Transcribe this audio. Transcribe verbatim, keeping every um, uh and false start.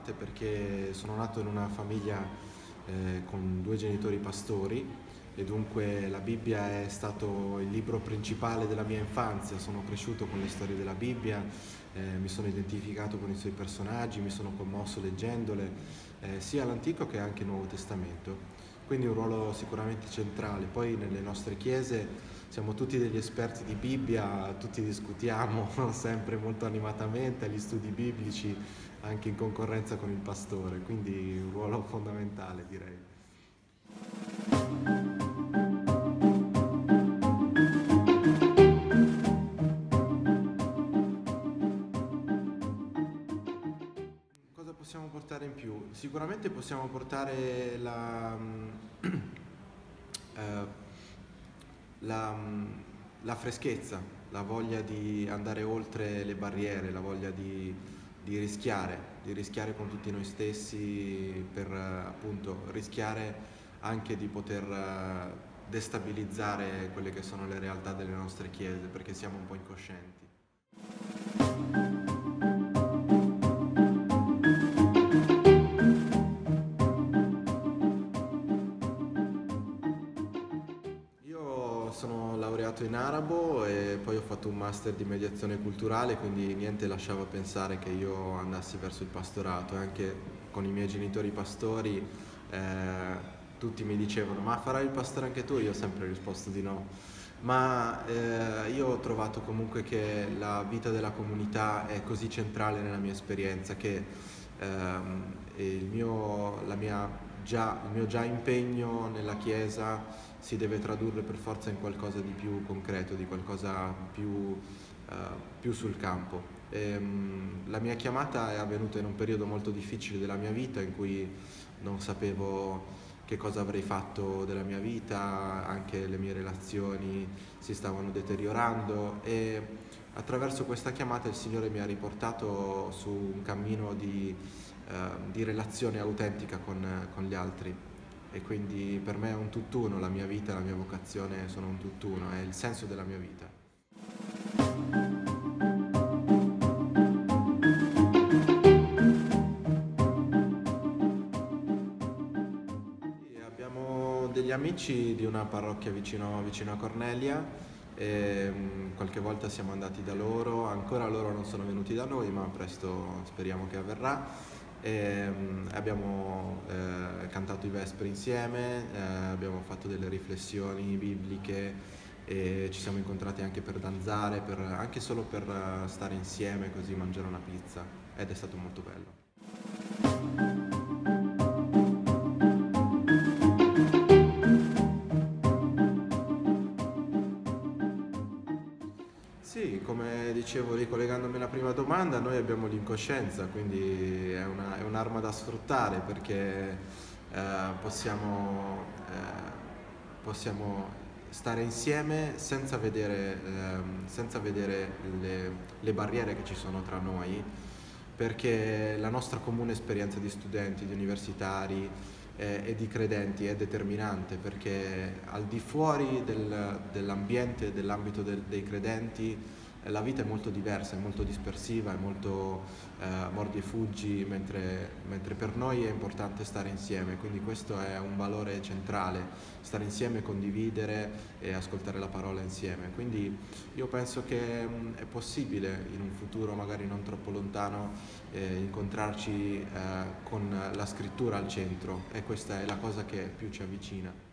importante perché sono nato in una famiglia eh, con due genitori pastori e dunque la Bibbia è stato il libro principale della mia infanzia. Sono cresciuto con le storie della Bibbia, eh, mi sono identificato con i suoi personaggi, mi sono commosso leggendole, eh, sia l'Antico che anche il Nuovo Testamento. Quindi un ruolo sicuramente centrale. Poi nelle nostre chiese siamo tutti degli esperti di Bibbia, tutti discutiamo sempre molto animatamente agli studi biblici, anche in concorrenza con il pastore, quindi un ruolo fondamentale, direi. Cosa possiamo portare in più? Sicuramente possiamo portare la, eh, la, la freschezza, la voglia di andare oltre le barriere, la voglia di, di rischiare, di rischiare con tutti noi stessi per eh, appunto rischiare anche di poter eh, destabilizzare quelle che sono le realtà delle nostre chiese, perché siamo un po' incoscienti. Io sono laureato in arabo e poi ho fatto un master di mediazione culturale, quindi niente lasciava pensare che io andassi verso il pastorato. E anche con i miei genitori pastori eh, tutti mi dicevano: ma farai il pastore anche tu? Io ho sempre risposto di no. Ma eh, io ho trovato comunque che la vita della comunità è così centrale nella mia esperienza che ehm, il mio, la mia già, il mio già impegno nella Chiesa si deve tradurre per forza in qualcosa di più concreto, di qualcosa più, eh, più sul campo. Ehm, la mia chiamata è avvenuta in un periodo molto difficile della mia vita in cui non sapevo che cosa avrei fatto della mia vita, anche le mie relazioni si stavano deteriorando e attraverso questa chiamata il Signore mi ha riportato su un cammino di, eh, di relazione autentica con, con gli altri. E quindi per me è un tutt'uno, la mia vita e la mia vocazione sono un tutt'uno, è il senso della mia vita. Sì, abbiamo degli amici di una parrocchia vicino, vicino a Cornelia e mm, qualche volta siamo andati da loro, ancora loro non sono venuti da noi, ma presto speriamo che avverrà. E, mm, abbiamo eh, cantato i Vespri insieme, eh, abbiamo fatto delle riflessioni bibliche e ci siamo incontrati anche per danzare, per- anche solo per eh, stare insieme così mangiare una pizza ed è stato molto bello. Sì, come dicevo ricollegandomi alla prima domanda, noi abbiamo l'incoscienza, quindi è una- è un'arma da sfruttare perché eh, possiamo, eh, possiamo stare insieme senza vedere, ehm, senza vedere le, le barriere che ci sono tra noi, perché la nostra comune esperienza di studenti, di universitari eh, e di credenti è determinante, perché al di fuori del- dell'ambiente, dell'ambito del- dei credenti, eh, la vita è molto diversa, è molto dispersiva, è molto eh, mordi e fuggi, mentre, mentre per noi è importante stare insieme, quindi questo è un valore centrale, stare insieme, condividere e ascoltare la parola insieme. Quindi io penso che mh, è possibile in un futuro magari non troppo lontano eh, incontrarci eh, con la scrittura al centro e questa è la cosa che più ci avvicina.